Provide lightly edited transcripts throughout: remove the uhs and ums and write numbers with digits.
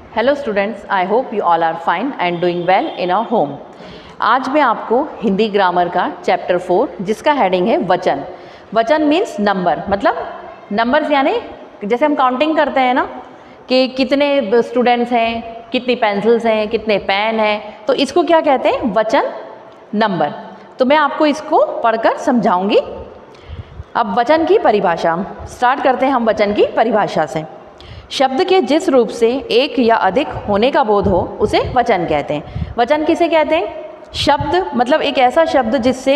Hello students, I hope you all are fine and doing well in our home. आज मैं आपको Hindi grammar का chapter 4 जिसका heading है वचन। वचन मीन्स नंबर, मतलब नंबर्स यानी जैसे हम काउंटिंग करते हैं ना कि कितने स्टूडेंट्स हैं, कितनी पेंसिल्स हैं, कितने पेन हैं, तो इसको क्या कहते हैं? वचन, नंबर। तो मैं आपको इसको पढ़कर समझाऊंगी। अब वचन की परिभाषा स्टार्ट करते हैं हम वचन की परिभाषा से। शब्द के जिस रूप से एक या अधिक होने का बोध हो उसे वचन कहते हैं। वचन किसे कहते हैं? शब्द मतलब एक ऐसा शब्द जिससे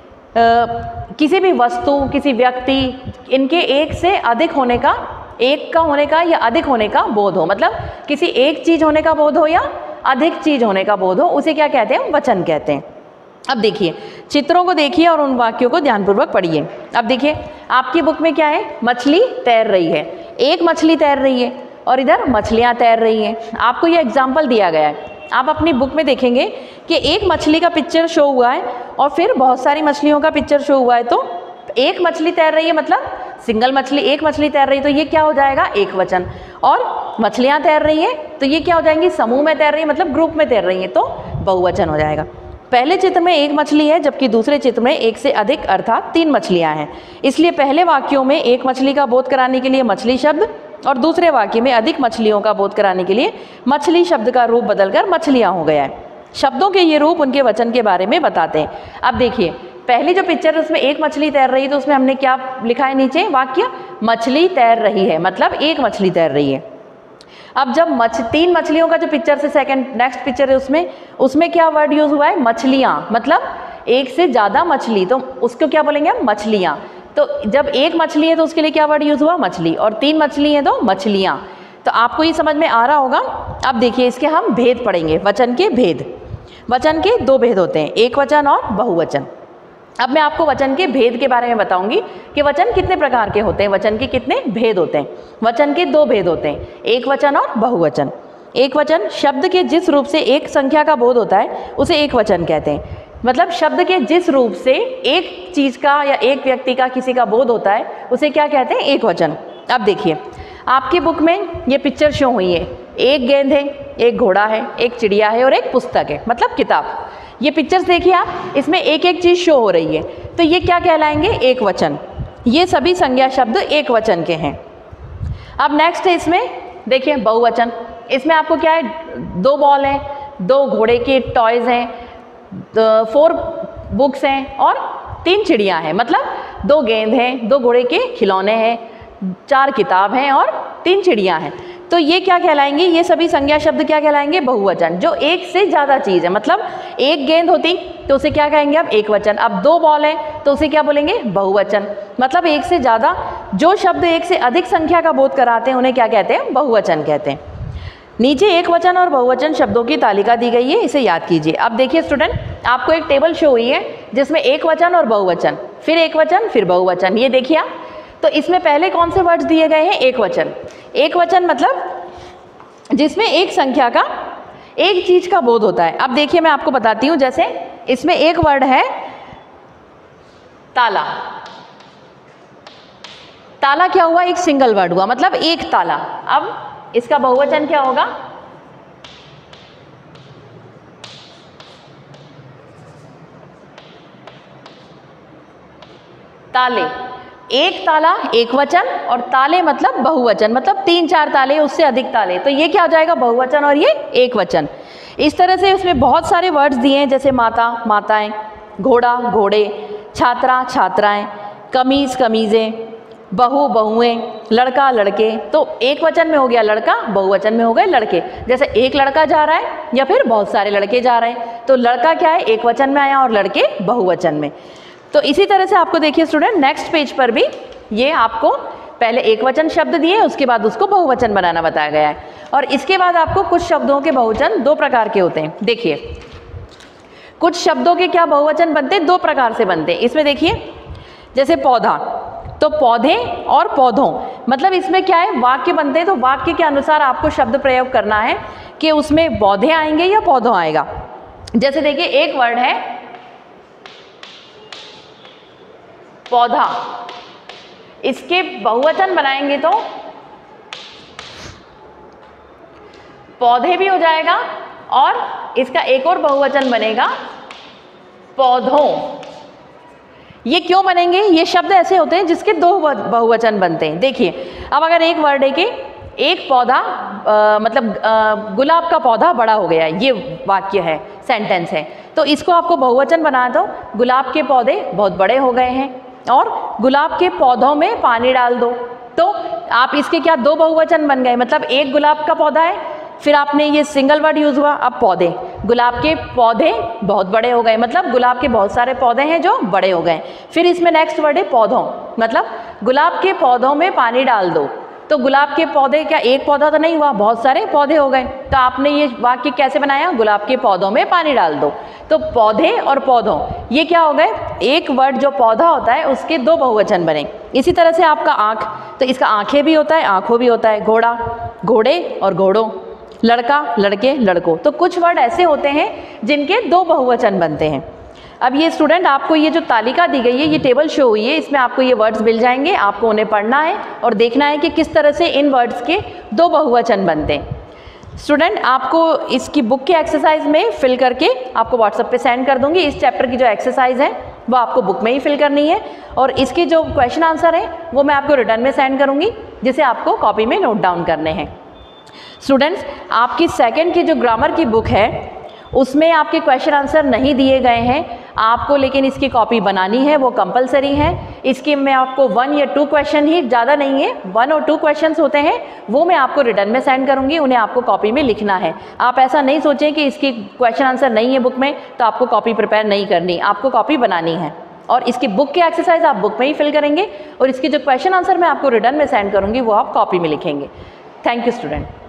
किसी भी वस्तु, किसी व्यक्ति, इनके एक से अधिक होने का, एक का होने का या अधिक होने का बोध हो, मतलब किसी एक चीज़ होने का बोध हो या अधिक चीज़ होने का बोध हो, उसे क्या कहते हैं? वचन कहते हैं। अब देखिए, चित्रों को देखिए और उन वाक्यों को ध्यानपूर्वक पढ़िए। अब देखिए, आपकी बुक में क्या है? मछली तैर रही है, एक मछली तैर रही है और इधर मछलियां तैर रही हैं। आपको ये एग्जाम्पल दिया गया है। आप अपनी बुक में देखेंगे कि एक मछली का पिक्चर शो हुआ है और फिर बहुत सारी मछलियों का पिक्चर शो हुआ है। तो एक मछली तैर रही है मतलब सिंगल मछली, एक मछली तैर रही है, तो ये क्या हो जाएगा? एक वचन। और मछलियां तैर रही है तो ये क्या हो जाएंगी? समूह में तैर रही है, मतलब ग्रुप में तैर रही है, तो बहुवचन हो जाएगा। पहले चित्र में एक मछली है जबकि दूसरे चित्र में एक से अधिक अर्थात 3 मछलियां हैं। इसलिए पहले वाक्यों में एक मछली का बोध कराने के लिए मछली शब्द और दूसरे वाक्य में अधिक मछलियों का बोध कराने के लिए मछली शब्द का रूप बदलकर मछलियां हो गया है। शब्दों के ये रूप उनके वचन के बारे में बताते हैं। अब देखिए, पहली जो पिक्चर है उसमें एक मछली तैर रही है, तो उसमें हमने क्या लिखा है नीचे? वाक्य मछली तैर रही है, मतलब एक मछली तैर रही है। अब जब 3 मछलियों का जो पिक्चर से सेकंड नेक्स्ट पिक्चर है उसमें क्या वर्ड यूज हुआ है? मछलियां, मतलब एक से ज्यादा मछली, तो उसको क्या बोलेंगे हम? मछलियां। तो जब एक मछली है तो उसके लिए क्या वर्ड यूज हुआ? मछली। और 3 मछली है तो मछलियां। तो आपको ये समझ में आ रहा होगा। अब देखिए, इसके हम भेद पढ़ेंगे, वचन के भेद। वचन के 2 भेद होते हैं, एक वचन और बहुवचन। अब मैं आपको वचन के भेद के बारे में बताऊंगी कि वचन कितने प्रकार के होते हैं, वचन के कितने भेद होते हैं। वचन के 2 भेद होते हैं, एक वचन और बहुवचन। एक वचन शब्द के जिस रूप से एक संख्या का बोध होता है उसे एक वचन कहते हैं। मतलब शब्द के जिस रूप से एक चीज का या एक व्यक्ति का, किसी का बोध होता है उसे क्या कहते हैं? एक वचन। अब देखिए, आपकी बुक में ये पिक्चर शो हुई है, एक गेंद है, एक घोड़ा है, एक चिड़िया है और एक पुस्तक है, मतलब किताब। ये पिक्चर्स देखिए आप, इसमें एक एक चीज शो हो रही है, तो ये क्या कहलाएंगे? एक वचन। ये सभी संज्ञा शब्द एक वचन के हैं। अब नेक्स्ट है, इसमें देखिए बहुवचन। इसमें आपको क्या है? 2 बॉल हैं, 2 घोड़े के टॉयज हैं, 4 बुक्स हैं और 3 चिड़िया हैं, मतलब 2 गेंद हैं, 2 घोड़े के खिलौने हैं, 4 किताब हैं और 3 चिड़िया हैं। तो ये क्या कहलाएंगे? ये सभी संज्ञा शब्द क्या कहलाएंगे? बहुवचन। जो एक से ज्यादा चीज है, मतलब एक गेंद होती तो उसे क्या कहेंगे? अब एक वचन। अब 2 बॉल है तो उसे क्या बोलेंगे? बहुवचन। मतलब एक से ज्यादा जो शब्द एक से अधिक संख्या का बोध कराते हैं उन्हें क्या कहते हैं? बहुवचन कहते हैं। नीचे एक वचन और बहुवचन शब्दों की तालिका दी गई है, इसे याद कीजिए। अब देखिए स्टूडेंट, आपको एक टेबल शो हुई है जिसमें एक वचन और बहुवचन, फिर एक वचन, फिर बहुवचन। ये देखिए आप, तो इसमें पहले कौन से वर्ड्स दिए गए हैं? एक वचन। एक वचन मतलब जिसमें एक संख्या का, एक चीज का बोध होता है। अब देखिए, मैं आपको बताती हूं, जैसे इसमें एक वर्ड है ताला। ताला क्या हुआ? एक सिंगल वर्ड हुआ, मतलब एक ताला। अब इसका बहुवचन क्या होगा? ताले। एक ताला एक वचन और ताले मतलब बहुवचन, मतलब 3-4 ताले, उससे अधिक ताले, तो ये क्या हो जाएगा? बहुवचन और ये एक वचन। इस तरह से उसमें बहुत सारे वर्ड्स दिए हैं, जैसे माता, माताएं, घोड़ा, घोड़े, छात्रा, छात्राएं, कमीज, कमीजें, बहू, बहुएं, लड़का, लड़के। तो एक वचन में हो गया लड़का, बहुवचन में हो गए लड़के। जैसे एक लड़का जा रहा है या फिर बहुत सारे लड़के जा रहे हैं, तो लड़का क्या है? एक वचन में आया और लड़के बहुवचन में। तो इसी तरह से आपको देखिए स्टूडेंट, नेक्स्ट पेज पर भी ये आपको पहले एक वचन शब्द दिए, उसके बाद उसको बहुवचन बनाना बताया गया है। और इसके बाद आपको कुछ शब्दों के बहुवचन 2 प्रकार के होते हैं। देखिए, कुछ शब्दों के क्या बहुवचन बनते हैं? 2 प्रकार से बनते हैं। इसमें देखिए, जैसे पौधा, तो पौधे और पौधों, मतलब इसमें क्या है? वाक्य बनते हैं, तो वाक्य के अनुसार आपको शब्द प्रयोग करना है कि उसमें पौधे आएंगे या पौधों आएगा। जैसे देखिए, एक वर्ड है पौधा, इसके बहुवचन बनाएंगे तो पौधे भी हो जाएगा और इसका एक और बहुवचन बनेगा पौधों। ये क्यों बनेंगे? ये शब्द ऐसे होते हैं जिसके दो बहुवचन बनते हैं। देखिए, अब अगर एक वर्ड है कि एक पौधा गुलाब का पौधा बड़ा हो गया, ये वाक्य है, सेंटेंस है, तो इसको आपको बहुवचन बना दो, गुलाब के पौधे बहुत बड़े हो गए हैं और गुलाब के पौधों में पानी डाल दो। तो आप इसके क्या दो बहुवचन बन गए, मतलब एक गुलाब का पौधा है, फिर आपने ये सिंगल वर्ड यूज हुआ, अब पौधे, गुलाब के पौधे बहुत बड़े हो गए, मतलब गुलाब के बहुत सारे पौधे हैं जो बड़े हो गए। फिर इसमें नेक्स्ट वर्ड है पौधों, मतलब गुलाब के पौधों में पानी डाल दो। तो गुलाब के पौधे क्या एक पौधा तो नहीं हुआ, बहुत सारे पौधे हो गए। तो आपने ये वाक्य कैसे बनाया? गुलाब के पौधों में पानी डाल दो। तो पौधे और पौधों ये क्या हो गए? एक वर्ड जो पौधा होता है उसके दो बहुवचन बने। इसी तरह से आपका आँख, तो इसका आँखें भी होता है, आँखों भी होता है, घोड़ा, घोड़े और घोड़ों, लड़का, लड़के, लड़कों। तो कुछ वर्ड ऐसे होते हैं जिनके दो बहुवचन बनते हैं। अब ये स्टूडेंट, आपको ये जो तालिका दी गई है, ये टेबल शो हुई है, इसमें आपको ये वर्ड्स मिल जाएंगे, आपको उन्हें पढ़ना है और देखना है कि किस तरह से इन वर्ड्स के दो बहुवचन बनते हैं। स्टूडेंट, आपको इसकी बुक के एक्सरसाइज में फिल करके आपको व्हाट्सएप पे सेंड कर दूंगी। इस चैप्टर की जो एक्सरसाइज है वो आपको बुक में ही फिल करनी है और इसकी जो क्वेश्चन आंसर है वो मैं आपको रिटर्न में सेंड करूँगी, जिसे आपको कॉपी में नोट डाउन करने हैं। स्टूडेंट्स, आपकी सेकंड की जो ग्रामर की बुक है उसमें आपके क्वेश्चन आंसर नहीं दिए गए हैं आपको, लेकिन इसकी कॉपी बनानी है, वो कंपलसरी है। इसके में आपको 1 या 2 क्वेश्चन ही, ज़्यादा नहीं है, 1 और 2 क्वेश्चंस होते हैं, वो मैं आपको रिटर्न में सेंड करूंगी, उन्हें आपको कॉपी में लिखना है। आप ऐसा नहीं सोचें कि इसकी क्वेश्चन आंसर नहीं है बुक में तो आपको कॉपी प्रिपेयर नहीं करनी, आपको कॉपी बनानी है और इसकी बुक के एक्सरसाइज आप बुक में ही फिल करेंगे और इसकी जो क्वेश्चन आंसर मैं आपको रिटर्न में सेंड करूँगी वो आप कॉपी में लिखेंगे। Thank you student.